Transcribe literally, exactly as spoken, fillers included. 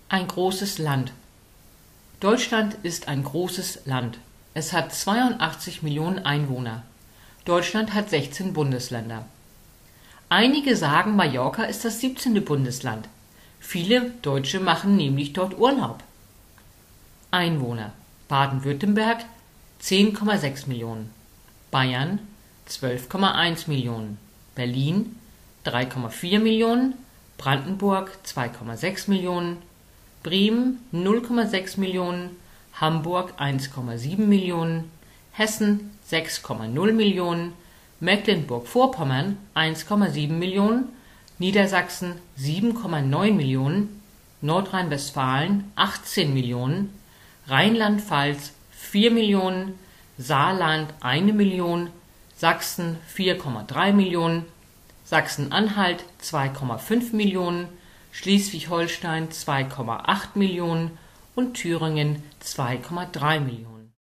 Ein großes Land. Deutschland ist ein großes Land. Es hat zweiundachtzig Millionen Einwohner. Deutschland hat sechzehn Bundesländer. Einige sagen, Mallorca ist das siebzehnte Bundesland. Viele Deutsche machen nämlich dort Urlaub. Einwohner: Baden-Württemberg zehn Komma sechs Millionen, Bayern zwölf Komma eins Millionen, Berlin drei Komma vier Millionen, Brandenburg zwei Komma sechs Millionen, Bremen null Komma sechs Millionen, Hamburg eins Komma sieben Millionen, Hessen sechs Komma null Millionen, Mecklenburg-Vorpommern eins Komma sieben Millionen, Niedersachsen sieben Komma neun Millionen, Nordrhein-Westfalen achtzehn Millionen, Rheinland-Pfalz vier Millionen, Saarland eine Million, Sachsen vier Komma drei Millionen, Sachsen-Anhalt zwei Komma fünf Millionen, Schleswig-Holstein zwei Komma acht Millionen und Thüringen zwei Komma drei Millionen